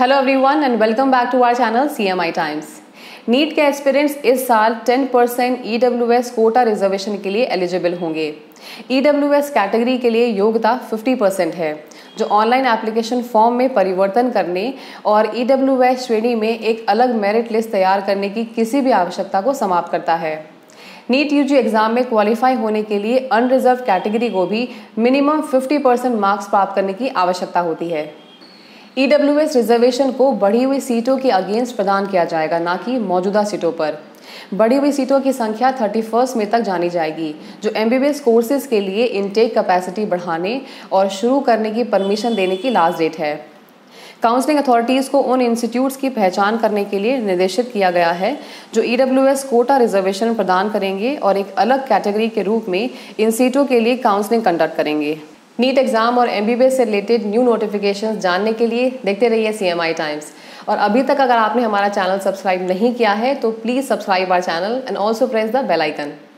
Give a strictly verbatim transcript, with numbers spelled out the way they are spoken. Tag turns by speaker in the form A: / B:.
A: Hello everyone and welcome back to our channel C M I Times. NEET के aspirants इस साल ten percent E W S quota reservation के लिए eligible होंगे। ई W S category के लिए योग्यता फिफ्टी परसेंट है, जो ऑनलाइन एप्लीकेशन फॉर्म में परिवर्तन करने और ई डब्ल्यू एस श्रेणी में एक अलग मेरिट लिस्ट तैयार करने की किसी भी आवश्यकता को समाप्त करता है। नीट यू जी एग्जाम में क्वालिफाई होने के लिए अनरिजर्व कैटेगरी को भी मिनिमम फिफ्टी परसेंट मार्क्स प्राप्त करने की आवश्यकता होती है। ई डब्ल्यू एस रिजर्वेशन को बढ़ी हुई सीटों के अगेंस्ट प्रदान किया जाएगा, ना कि मौजूदा सीटों पर। बढ़ी हुई सीटों की संख्या थर्टी फर्स्ट मई तक जानी जाएगी, जो M B B S courses के लिए इनटेक कैपेसिटी बढ़ाने और शुरू करने की परमिशन देने की लास्ट डेट है। काउंसलिंग अथॉरिटीज़ को उन इंस्टीट्यूट्स की पहचान करने के लिए निर्देशित किया गया है जो E W S quota reservation प्रदान करेंगे और एक अलग कैटेगरी के रूप में इन सीटों के लिए काउंसलिंग कंडक्ट करेंगे। नीट एग्जाम और एम बी बी एस से रिलेटेड न्यू नोटिफिकेशंस जानने के लिए देखते रहिए सी एम आई टाइम्स। और अभी तक अगर आपने हमारा चैनल सब्सक्राइब नहीं किया है तो please subscribe our channel and also press the bell icon.